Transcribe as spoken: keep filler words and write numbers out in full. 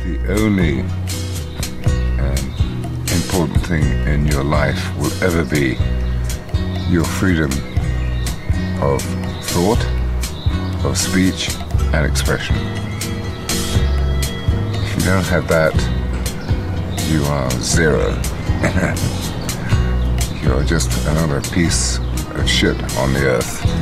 the only um, important thing in your life will ever be your freedom of thought, of speech and expression. If you don't have that, you are zero. You're just another piece of shit on the earth.